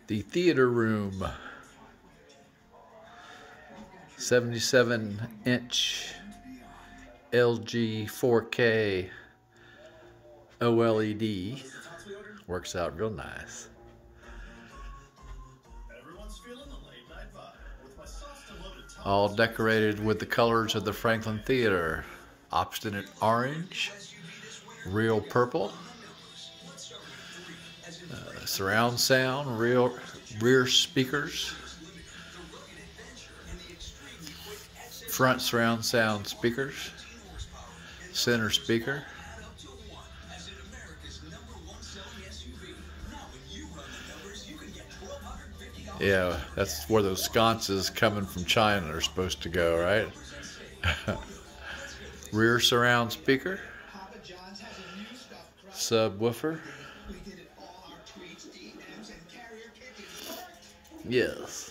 The theater room, 77-inch LG 4K OLED. Works out real nice. All decorated with the colors of the Franklin Theater. Obstinate orange, real purple, surround sound, rear speakers, front surround sound speakers, center speaker. Yeah, that's where those sconces coming from China are supposed to go, right? Rear surround speaker, subwoofer. Yes.